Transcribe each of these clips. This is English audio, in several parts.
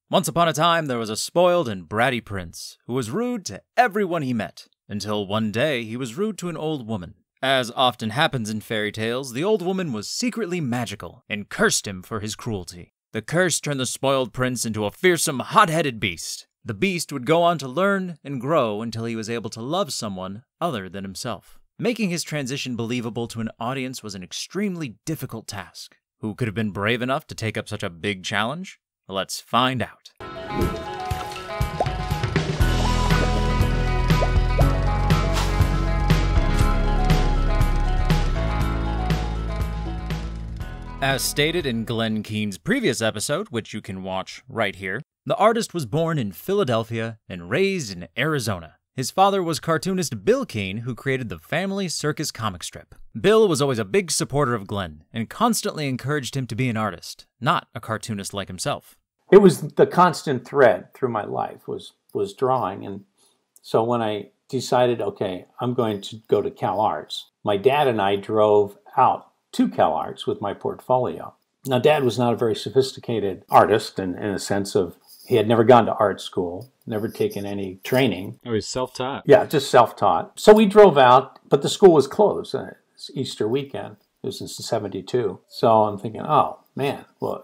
Once upon a time, there was a spoiled and bratty prince who was rude to everyone he met, until one day he was rude to an old woman. As often happens in fairy tales, the old woman was secretly magical and cursed him for his cruelty. The curse turned the spoiled prince into a fearsome, hot-headed beast. The beast would go on to learn and grow until he was able to love someone other than himself. Making his transition believable to an audience was an extremely difficult task. Who could have been brave enough to take up such a big challenge? Let's find out. As stated in Glenn Keane's previous episode, which you can watch right here, the artist was born in Philadelphia and raised in Arizona. His father was cartoonist Bill Keane, who created the Family Circus comic strip. Bill was always a big supporter of Glenn and constantly encouraged him to be an artist, not a cartoonist like himself. It was the constant thread through my life was drawing. And so when I decided, okay, I'm going to go to Cal Arts, my dad and I drove out to Cal Arts with my portfolio. Now, Dad was not a very sophisticated artist in a sense of he had never gone to art school, never taken any training. Oh, he's self-taught. Yeah, just self-taught. So we drove out, but the school was closed. It's Easter weekend. It was in '72. So I'm thinking, oh, man. Well,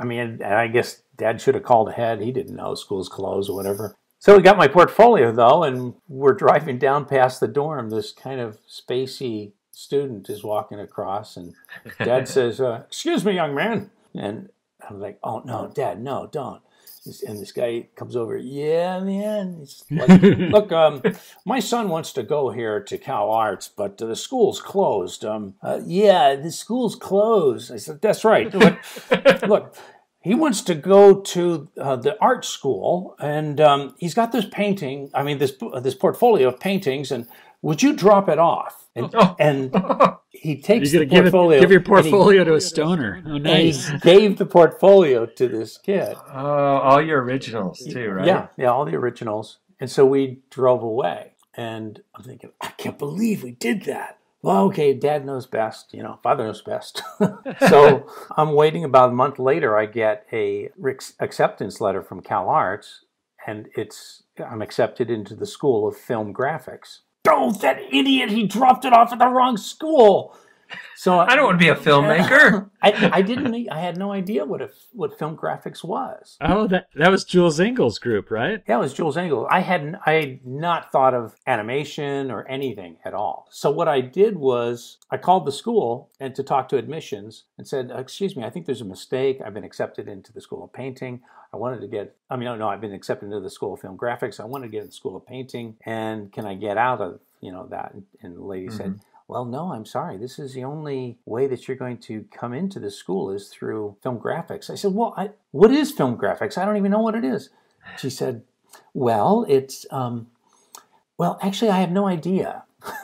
I guess Dad should have called ahead. He didn't know school's closed or whatever. So we got my portfolio, though, and we're driving down past the dorm. This kind of spacey student is walking across, and Dad says, excuse me, young man. And I'm like, oh, no, Dad, no, don't. And this guy comes over, yeah, man. He's like, look, my son wants to go here to Cal Arts, but the school's closed. Yeah, the school's closed. I said, that's right. Look, he wants to go to the art school, and he's got this painting, this portfolio of paintings, and would you drop it off? And he takes the portfolio. Give your portfolio to a stoner. Oh, nice. And he gave the portfolio to this kid. Oh, all your originals too, right? Yeah, all the originals. And so we drove away. And I'm thinking, I can't believe we did that. Well, okay, Dad knows best, Father knows best. So I'm waiting about a month later, I get a acceptance letter from Cal Arts, and I'm accepted into the School of Film Graphics. Oh, that idiot, he dropped it off at the wrong school. So I don't want to be a filmmaker. I had no idea what film graphics was. Oh, that was Jules Engel's group, right? Yeah, it was Jules Engel. I had not thought of animation or anything at all. So what I did was I called the school and to talk to admissions and said, excuse me, I think there's a mistake. I've been accepted into the School of Painting. I've been accepted into the School of Film Graphics. I wanted to get in the School of Painting, and can I get out of that? And the lady said, well, no, I'm sorry. This is the only way that you're going to come into the school is through film graphics. I said, well, what is film graphics? I don't even know what it is. She said, well, it's, actually, I have no idea.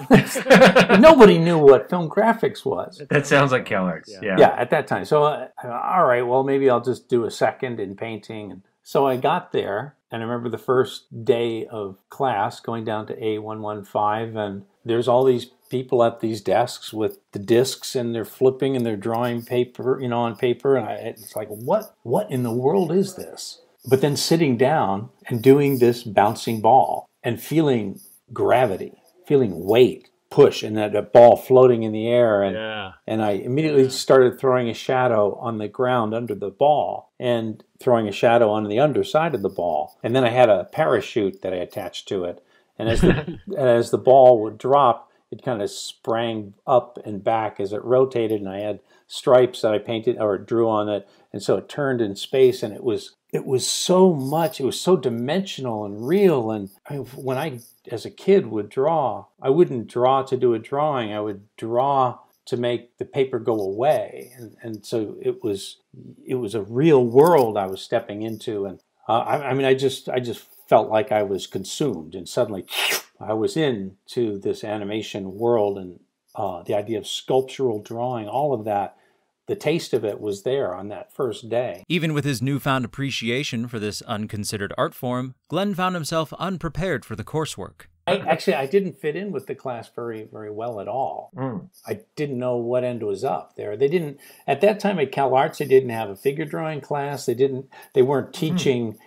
Nobody knew what film graphics was. That sounds like Cal Arts. Yeah, at that time. So, all right, well, maybe I'll just do a second in painting. And so I got there, and I remember the first day of class going down to A115, and there's all these people at these desks with the discs, and they're flipping and they're drawing paper, on paper. And it's like, what in the world is this? But then sitting down and doing this bouncing ball and feeling gravity, feeling weight, push, and that ball floating in the air. And I immediately started throwing a shadow on the ground under the ball and throwing a shadow on the underside of the ball. And then I had a parachute that I attached to it. And as the ball would drop, it kind of sprang up and back as it rotated, and I had stripes that I painted or drew on it, and so it turned in space, and it was so much, it was so dimensional and real. And when I, as a kid, would draw, I wouldn't draw to do a drawing, I would draw to make the paper go away, and so it was a real world I was stepping into, and I just felt like I was consumed, and suddenly I was into this animation world, and the idea of sculptural drawing, all of that, the taste of it was there on that first day. Even with his newfound appreciation for this unconsidered art form, Glenn found himself unprepared for the coursework. I didn't fit in with the class very, very well at all. I didn't know what end was up there. At that time at Cal Arts, they didn't have a figure drawing class. They weren't teaching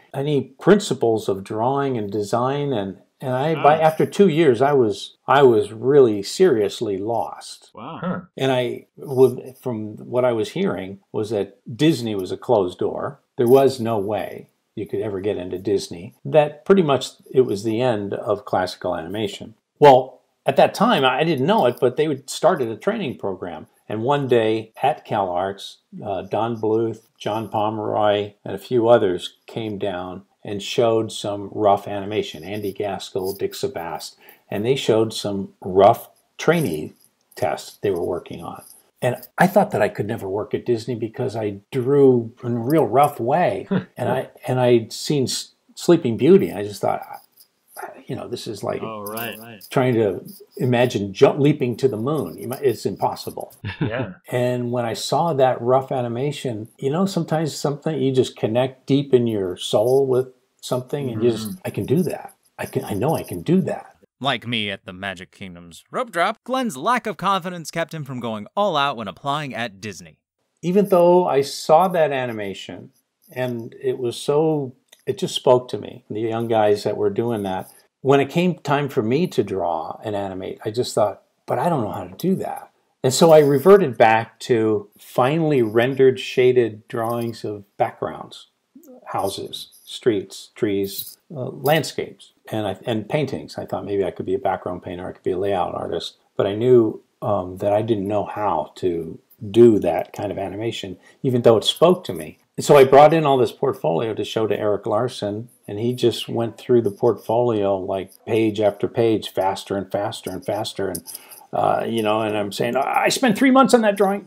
any principles of drawing and design, and after 2 years I was really seriously lost. Wow. Huh. And from what I was hearing was that Disney was a closed door. There was no way you could ever get into Disney. That pretty much it was the end of classical animation. Well, at that time I didn't know it, but they had started a training program. And one day at CalArts, Don Bluth, John Pomeroy, and a few others came down and showed some rough animation. Andy Gaskell, Dick Sebast, and they showed some rough trainee tests they were working on. And I thought that I could never work at Disney because I drew in a real rough way. and I'd seen Sleeping Beauty. I just thought, this is like trying to imagine leaping to the moon. It's impossible. Yeah. And when I saw that rough animation, sometimes something you just connect deep in your soul with something, and I can do that. I know I can do that. Like me at the Magic Kingdom's rope drop, Glenn's lack of confidence kept him from going all out when applying at Disney. Even though I saw that animation, and it just spoke to me, the young guys that were doing that. When it came time for me to draw and animate, I just thought, but I don't know how to do that. And so I reverted back to finely rendered, shaded drawings of backgrounds, houses, streets, trees, landscapes, and paintings. I thought maybe I could be a background painter, I could be a layout artist, but I knew that I didn't know how to do that kind of animation, even though it spoke to me. And so I brought in all this portfolio to show to Erik Larsen, and he just went through the portfolio like page after page, faster and faster and faster. And, and I'm saying, I spent 3 months on that drawing.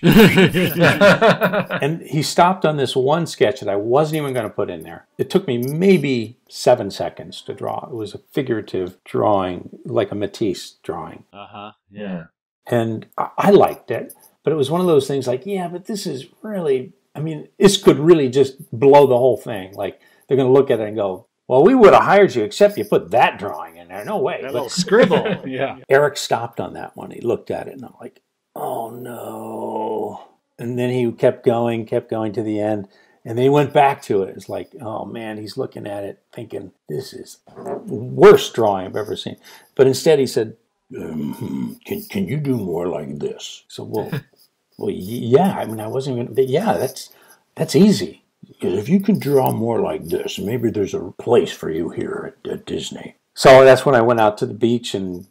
And he stopped on this one sketch that I wasn't even going to put in there. It took me maybe 7 seconds to draw. It was a figurative drawing, like a Matisse drawing. Yeah. And I liked it, but it was one of those things like, yeah, but this is really... this could really just blow the whole thing. Like, they're going to look at it and go, well, we would have hired you except you put that drawing in there. No way. That little scribble. Yeah. Erik stopped on that one. He looked at it and I'm like, oh, no. And then he kept going to the end. And then he went back to it. It's like, oh, man, he's looking at it thinking, this is the worst drawing I've ever seen. But instead he said, can you do more like this? So, well, yeah, I wasn't even, that's easy. Because if you can draw more like this, maybe there's a place for you here at Disney. So that's when I went out to the beach and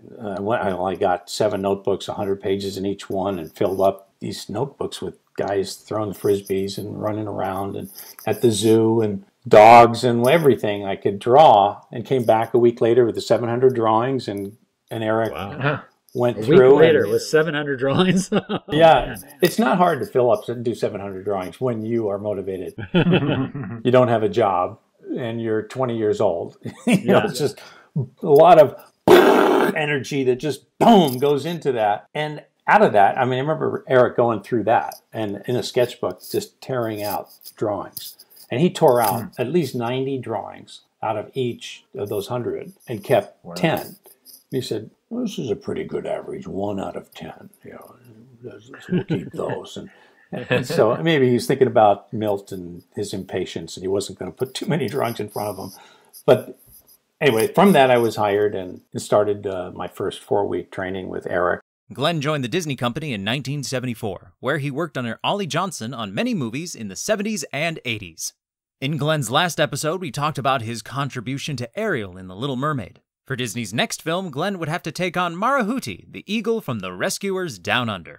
I got 7 notebooks, 100 pages in each one, and filled up these notebooks with guys throwing the Frisbees and running around and at the zoo and dogs and everything I could draw, and came back a week later with the 700 drawings, and Erik... Wow. Went through week later with 700 drawings. Yeah, it's not hard to fill up and do 700 drawings when you are motivated. You don't have a job and you're 20 years old. It's just a lot of energy that just boom goes into that. And out of that, I remember Erik going through that and in a sketchbook just tearing out drawings. And he tore out at least 90 drawings out of each of those 100 and kept 10. He said, well, this is a pretty good average, 1 out of 10. We'll keep those. And so maybe he's thinking about Milt and his impatience, and he wasn't going to put too many drawings in front of him. But anyway, from that I was hired and started my first 4-week training with Erik. Glenn joined the Disney Company in 1974, where he worked under Ollie Johnson on many movies in the 70s and 80s. In Glenn's last episode, we talked about his contribution to Ariel in The Little Mermaid. For Disney's next film, Glenn would have to take on Marahuti, the eagle from The Rescuers Down Under.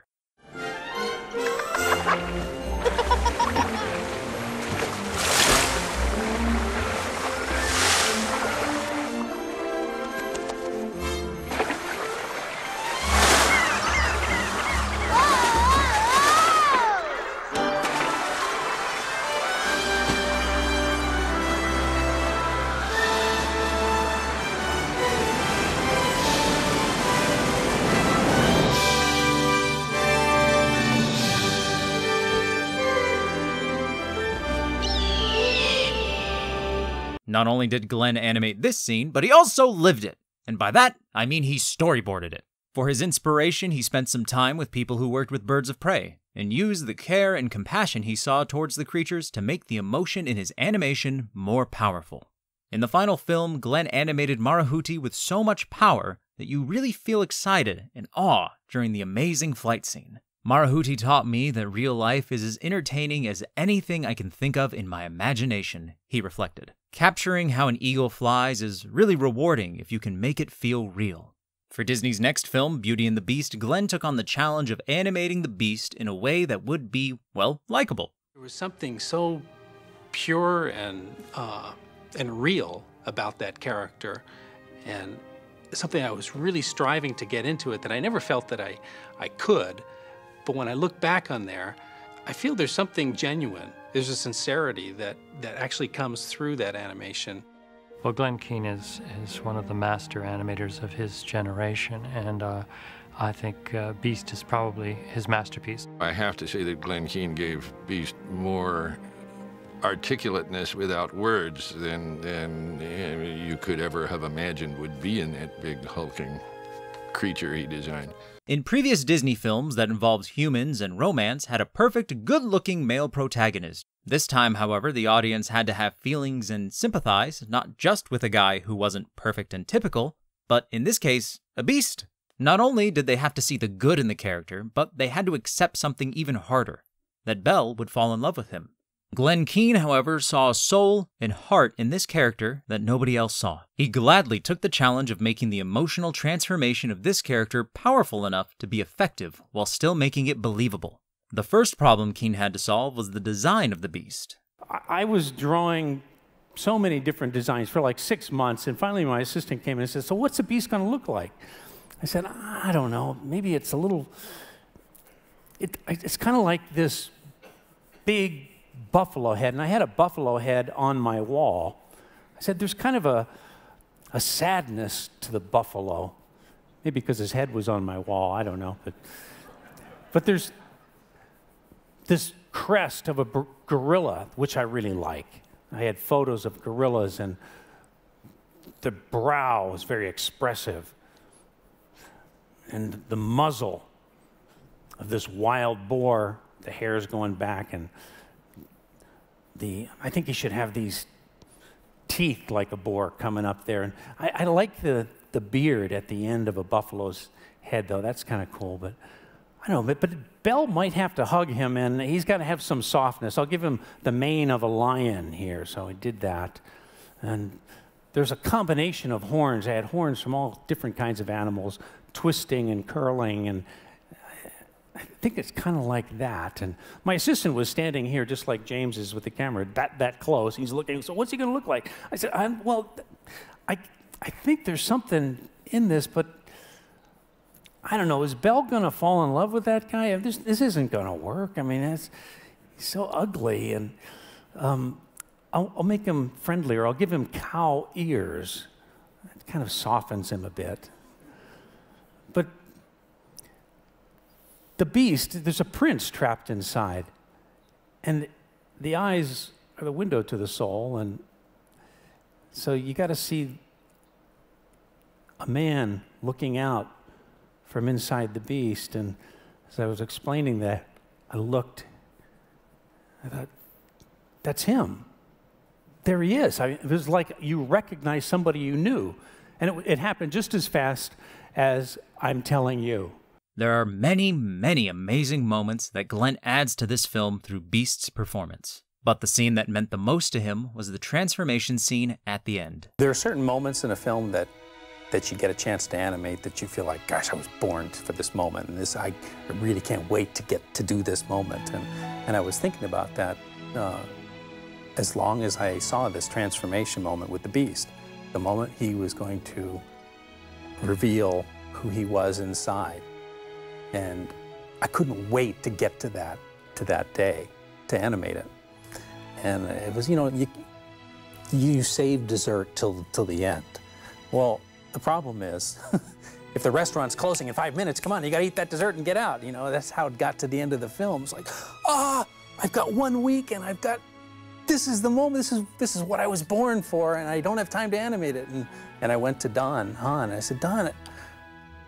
Not only did Glenn animate this scene, but he also lived it. And by that, I mean he storyboarded it. For his inspiration, he spent some time with people who worked with Birds of Prey, and used the care and compassion he saw towards the creatures to make the emotion in his animation more powerful. In the final film, Glenn animated Marahuti with so much power that you really feel excited and awe during the amazing flight scene. Marahuti taught me that real life is as entertaining as anything I can think of in my imagination, he reflected. Capturing how an eagle flies is really rewarding if you can make it feel real. For Disney's next film, Beauty and the Beast, Glenn took on the challenge of animating the Beast in a way that would be, well, likable. There was something so pure and real about that character, and something I was really striving to get into it that I never felt that I could. But when I look back on there, I feel there's something genuine. There's a sincerity that actually comes through that animation. Well, Glenn Keane is one of the master animators of his generation, and I think Beast is probably his masterpiece. I have to say that Glenn Keane gave Beast more articulateness without words than you could ever have imagined would be in that big hulking creature he designed. In previous Disney films that involved humans and romance had a perfect, good-looking male protagonist. This time, however, the audience had to have feelings and sympathize, not just with a guy who wasn't perfect and typical, but in this case, a beast. Not only did they have to see the good in the character, but they had to accept something even harder, that Belle would fall in love with him. Glenn Keane, however, saw a soul and heart in this character that nobody else saw. He gladly took the challenge of making the emotional transformation of this character powerful enough to be effective while still making it believable. The first problem Keane had to solve was the design of the Beast. I was drawing so many different designs for like 6 months, and finally my assistant came in and said, "So what's the Beast going to look like?" I said, "I don't know. Maybe it's a little... It's kind of like this big buffalo head," and I had a buffalo head on my wall. I said, "There's kind of a sadness to the buffalo." Maybe because his head was on my wall, I don't know. But there's this crest of a gorilla, which I really like. I had photos of gorillas, and the brow was very expressive. And the muzzle of this wild boar, the hair's going back, and I think he should have these teeth like a boar coming up there. And I like the beard at the end of a buffalo's head, though. That's kind of cool. But I don't know. But Belle might have to hug him, and he's got to have some softness. I'll give him the mane of a lion here. So I did that. And there's a combination of horns. I had horns from all different kinds of animals, twisting and curling, and I think it's kind of like that. And my assistant was standing here just like James is with the camera, that close. He's looking, "So what's he going to look like?" I said, I think there's something in this, but I don't know. Is Belle going to fall in love with that guy? This isn't going to work. I mean, he's so ugly. And I'll make him friendlier. I'll give him cow ears. It kind of softens him a bit. But the Beast, there's a prince trapped inside. And the eyes are the window to the soul. And so you got to see a man looking out from inside the Beast. And as I was explaining that, I looked, I thought, that's him. There he is. It was like you recognize somebody you knew. And it happened just as fast as I'm telling you. There are many, many amazing moments that Glenn adds to this film through Beast's performance. But the scene that meant the most to him was the transformation scene at the end. There are certain moments in a film that you get a chance to animate that you feel like, gosh, I was born for this moment, and I really can't wait to get to do this moment. And I was thinking about that as long as I saw this transformation moment with the Beast, the moment he was going to reveal who he was inside. And I couldn't wait to get to that day, to animate it. And it was, you save dessert till the end. Well, the problem is, if the restaurant's closing in 5 minutes, come on, you gotta eat that dessert and get out. That's how it got to the end of the film. It's like, I've got 1 week and this is the moment, this is what I was born for, and I don't have time to animate it. And I went to Don Hahn, and I said, Don,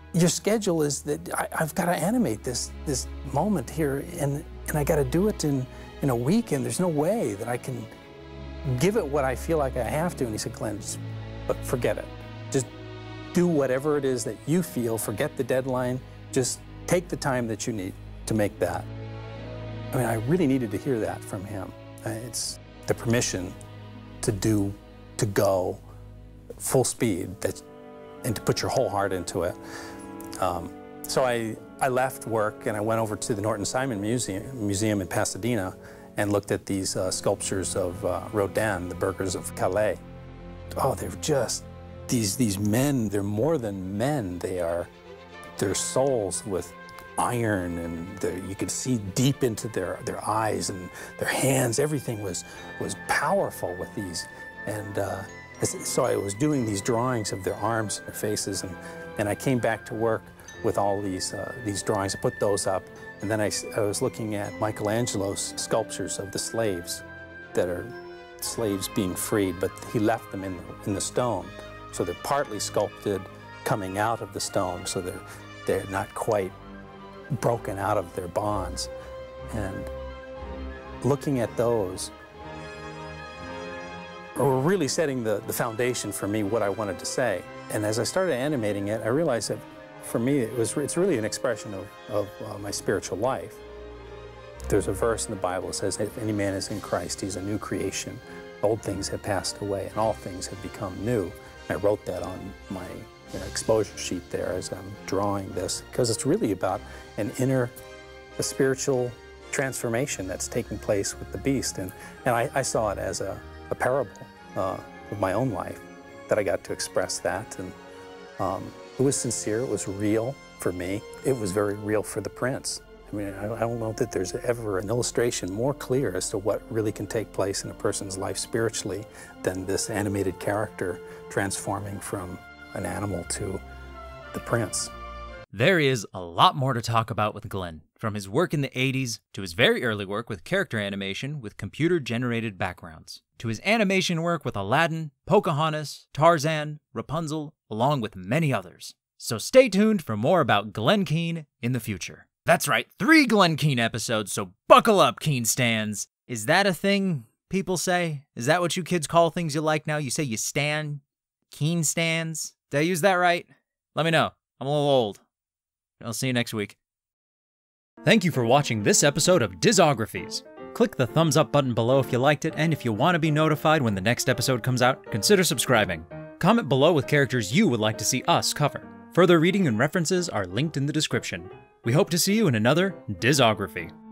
your schedule is that I've got to animate this moment here, and I got to do it in a week, and there's no way that I can give it what I feel like I have to. And he said, Glenn, but forget it. Just do whatever it is that you feel. Forget the deadline. Just take the time that you need to make that. I mean, I really needed to hear that from him. It's the permission to go full speed, and to put your whole heart into it. So I left work and I went over to the Norton Simon Museum in Pasadena and looked at these sculptures of Rodin, the Burghers of Calais. Oh, they're just these men. They're more than men. They're souls with iron, and you could see deep into their eyes and their hands. Everything was powerful with these. And so I was doing these drawings of their arms and their faces, and I came back to work with all these drawings. I put those up, and then I was looking at Michelangelo's sculptures of the slaves that are slaves being freed, but he left them in the stone. So they're partly sculpted coming out of the stone, so they're not quite broken out of their bonds. And looking at those were really setting the foundation for me, what I wanted to say. And as I started animating it, I realized that for me, it's really an expression of my spiritual life. There's a verse in the Bible that says, if any man is in Christ, he's a new creation. Old things have passed away, and all things have become new. And I wrote that on my exposure sheet there as I'm drawing this, because it's really about a spiritual transformation that's taking place with the beast. And I saw it as a parable of my own life, that I got to express that. And it was sincere, it was real for me. It was very real for the prince. I mean, I don't know that there's ever an illustration more clear as to what really can take place in a person's life spiritually than this animated character transforming from an animal to the prince. There is a lot more to talk about with Glenn, from his work in the 80s to his very early work with character animation with computer-generated backgrounds, to his animation work with Aladdin, Pocahontas, Tarzan, Rapunzel, along with many others. So stay tuned for more about Glenn Keane in the future. That's right, 3 Glenn Keane episodes, so buckle up, Keane stans. Is that a thing people say? Is that what you kids call things you like now? You say you stan? Keane stans? Did I use that right? Let me know. I'm a little old. I'll see you next week. Thank you for watching this episode of Disographies. Click the thumbs up button below if you liked it, and if you want to be notified when the next episode comes out, consider subscribing. Comment below with characters you would like to see us cover. Further reading and references are linked in the description. We hope to see you in another Disography.